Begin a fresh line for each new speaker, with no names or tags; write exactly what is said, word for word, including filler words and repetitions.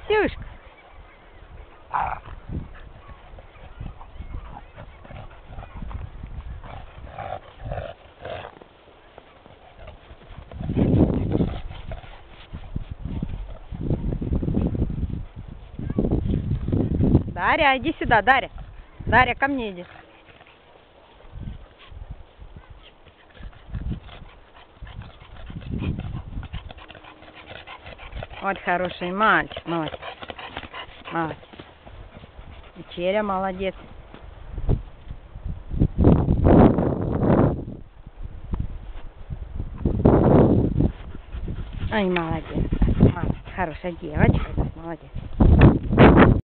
Васюшка. Дарья, иди сюда, Дарья. Дарья, ко мне иди. Вот хороший мальчик, молодец. Молодец. И Черя молодец. Ай, молодец. Молодец. Хорошая девочка, молодец.